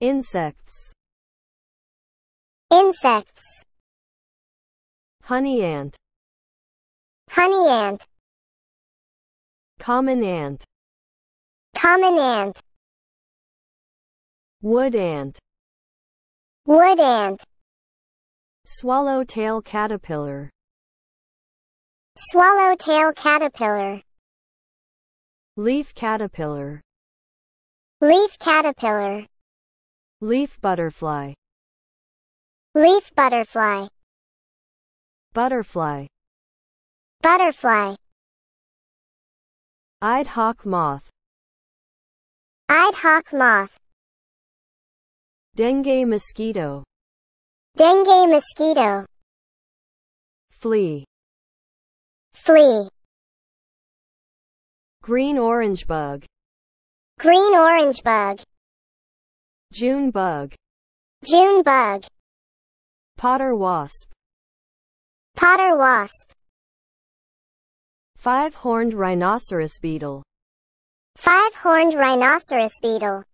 Insects. Insects. Honey ant. Honey ant. Common ant. Common ant. Wood ant. Wood ant. Swallowtail caterpillar. Swallowtail caterpillar. Leaf caterpillar. Leaf caterpillar. Leaf butterfly. Leaf butterfly. Butterfly. Butterfly. Eyed hawk moth. Eyed hawk moth. Dengue mosquito. Dengue mosquito. Flea. Flea. Green orange bug. Green orange bug. June bug. June bug. Potter wasp. Potter wasp. Five-horned rhinoceros beetle. Five-horned rhinoceros beetle.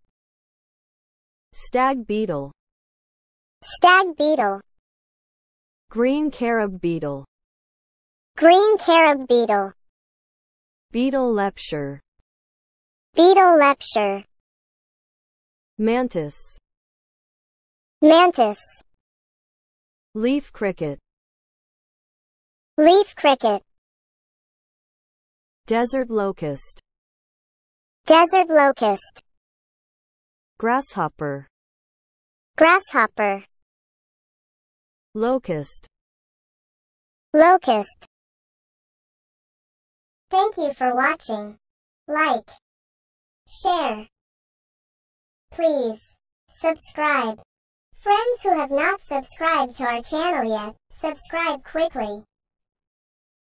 Stag beetle. Stag beetle. Green carob beetle. Green carob beetle. Beetle lepture. Beetle lepture. Mantis. Mantis. Leaf cricket. Leaf cricket. Desert locust. Desert locust. Grasshopper. Grasshopper. Locust. Locust. Thank you for watching. Like, share. Please, subscribe. Friends who have not subscribed to our channel yet, subscribe quickly.